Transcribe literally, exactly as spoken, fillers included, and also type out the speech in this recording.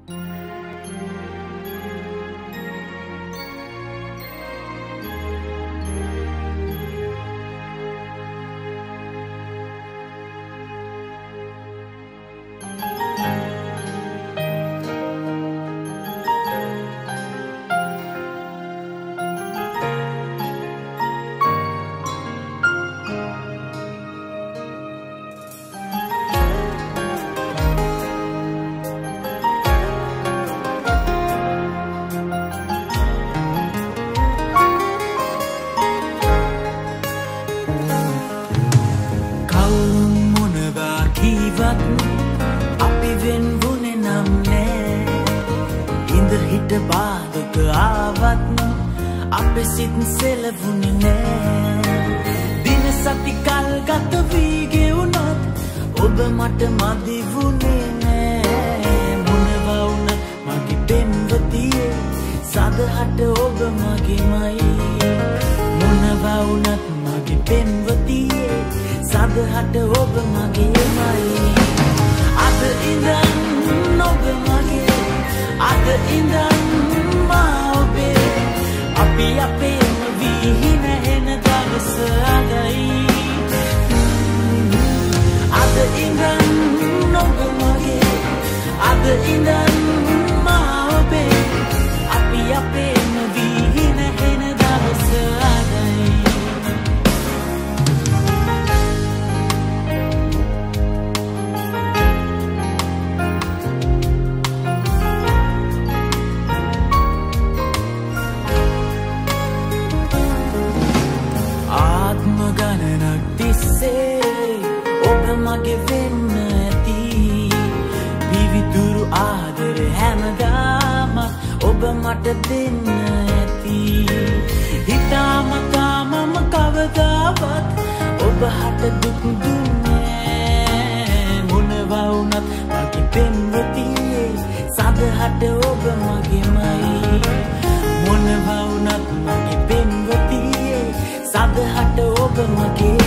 අපි වෙන් වුණේ නම් නෑ ඉඳ හිට බාධක ආවත් අපේ සිත් සෙලවුණේ නෑ දින සති කල් ගත වී ගෙවුනොත් ඔබ මට මදි වුණේ නෑ මොනවා වුණත් මගේ පෙම්වතියේ සදහට ඔබ මගේමයි මොනවා වුණත් මගේ පෙම්වතියේ සදහට ඔබ මගේමයි අද ඉඳන් ඔබ මගේ අද ඉඳන් මා ඔබේ අපි අපේම විහින එන දවස අදයි අද ඉඳන් ඔබ මගේ අද ඉඳන් මා ඔබේ අපි අපේම විහින එන දවස අදයි ගණනක් තිස්සේ ඔබ මගේ වෙන්න ඇති විවිධුරු ආදර හැමදාම ඔබ මට දෙන්න ඇති හිතාමතා මම කවදාවත් ඔබ හට දුක් දුන්නේ මොනවා වුණත් මගේ පෙම්වතියේ සදහට ඔබ මගේමයි මොනවා වුණත් මගේ පෙම්වතියේ සදහට ඔබ මගේ